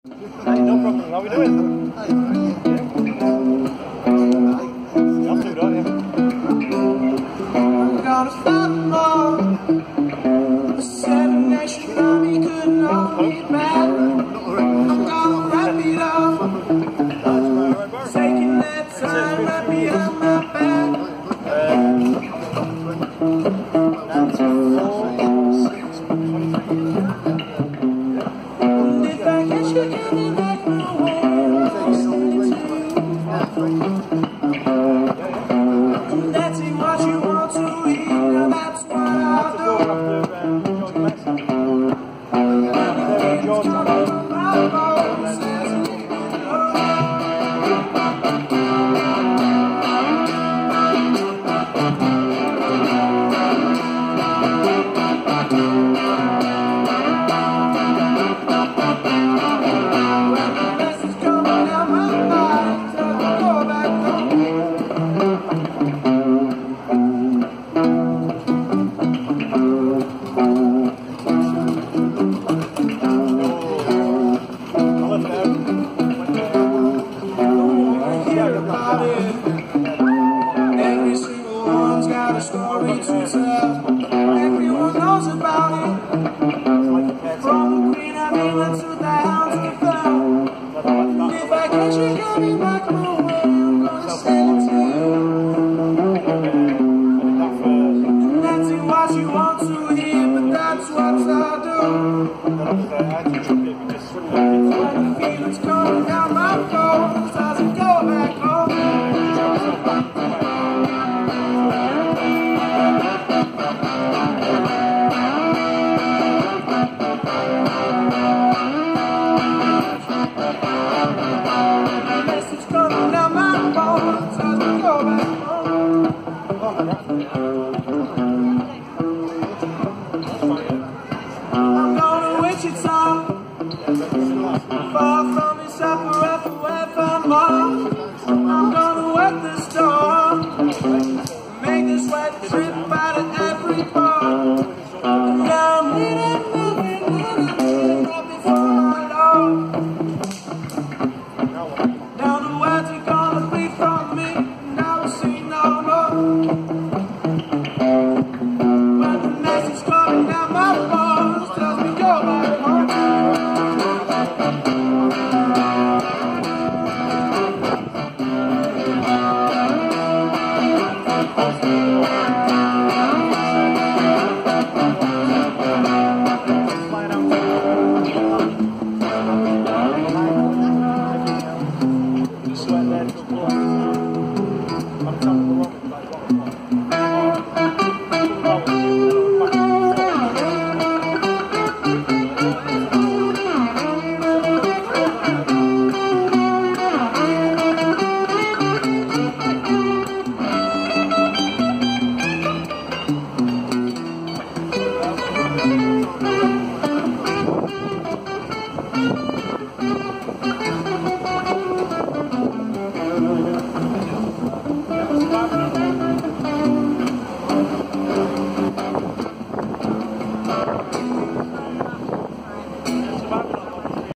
Hey, no problem. How are we doing? I'll do that, yeah. I'm gonna fight more. The Seven Nation Army couldn't hold me back. I'm gonna wrap it up. Taking that time right behind my back. And if I catch you getting back my way, that's what you want to hear, that's what I'll do. Every single one's got a story to tell. Everyone knows about it. From the Queen of England to the Hounds of Fell. If I catch you coming back my way, I'm gonna send it to you. And that's what you want to hear, but that's what I'll do. When the feeling's coming down my throat, as I go back home. I'm going to Wichita, far from this